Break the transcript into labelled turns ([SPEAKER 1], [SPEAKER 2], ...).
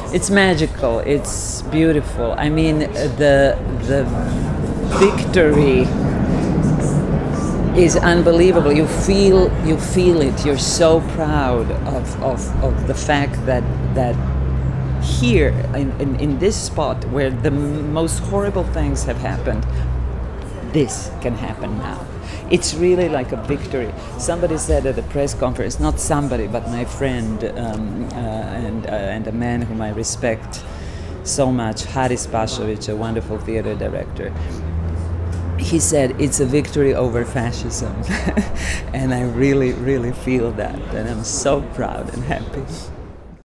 [SPEAKER 1] It's magical. It's beautiful. I mean, the victory is unbelievable. You feel it. You're so proud of the fact that here in this spot where the most horrible things have happened, this can happen now. It's really like a victory. Somebody said at a press conference, not somebody, but my friend and a man whom I respect so much, Haris Pashovic, a wonderful theater director. He said, it's a victory over fascism. And I really, really feel that. And I'm so proud and happy.